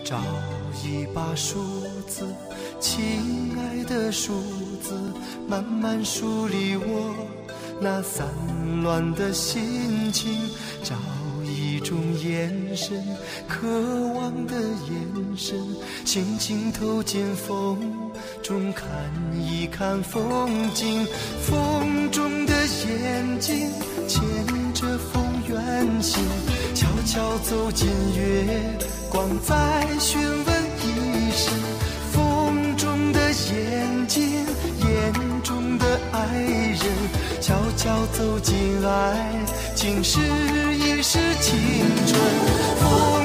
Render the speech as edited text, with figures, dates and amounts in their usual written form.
找一把梳子，亲爱的梳子，慢慢梳理我那散乱的心情。找一种眼神，渴望的眼神，轻轻投进风中，看一看风景。风中的眼睛牵着风远行，悄悄走进月光，再询问一声。风中的眼睛，眼中的爱人，悄悄走进爱情，试一试青春。